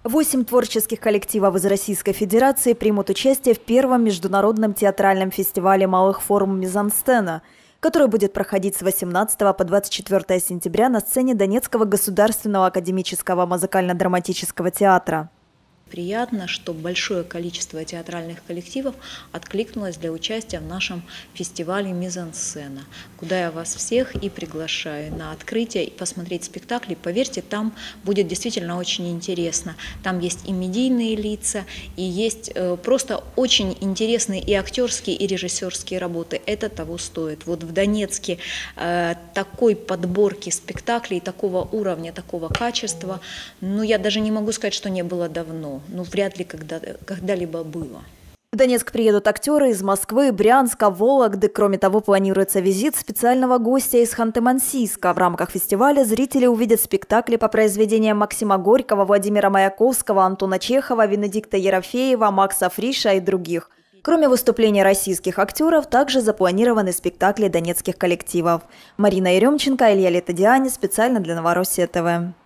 8 творческих коллективов из Российской Федерации примут участие в первом международном театральном фестивале малых форм «Мизансцена», который будет проходить с 18 по 24 сентября на сцене Донецкого государственного академического музыкально-драматического театра. Приятно, что большое количество театральных коллективов откликнулось для участия в нашем фестивале «Мизансцена», куда я вас всех и приглашаю на открытие и посмотреть спектакли. Поверьте, там будет действительно очень интересно. Там есть и медийные лица, и есть просто очень интересные и актерские, и режиссерские работы. Это того стоит. Вот в Донецке такой подборки спектаклей, такого уровня, такого качества, я даже не могу сказать, что не было давно. Вряд ли когда-либо было. В Донецк приедут актеры из Москвы, Брянска, Вологды. Кроме того, планируется визит специального гостя из Ханты-Мансийска. В рамках фестиваля зрители увидят спектакли по произведениям Максима Горького, Владимира Маяковского, Антона Чехова, Венедикта Ерофеева, Макса Фриша и других. Кроме выступлений российских актеров, также запланированы спектакли донецких коллективов. Марина Еремченко, Илья Летодиани, специально для Новороссия ТВ.